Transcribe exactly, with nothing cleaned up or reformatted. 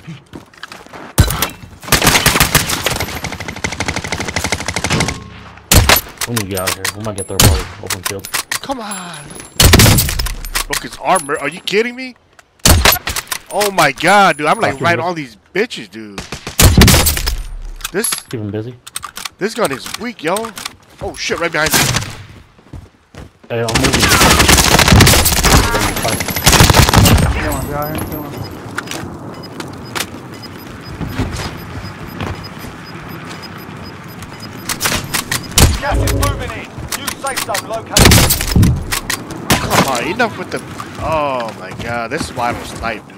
We need to get out of here. We might get there by the open field. Come on. Look, his armor. Are you kidding me? Oh my god, dude. I'm like right on these bitches, dude. This. Keep him busy. This gun is weak, yo. Oh shit, right behind you. Hey, I'm moving. Kill him, kill him, kill him. Gas is moving in. New safe zone located. Come on, enough with the. Oh my god, this is why I don't snipe, dude.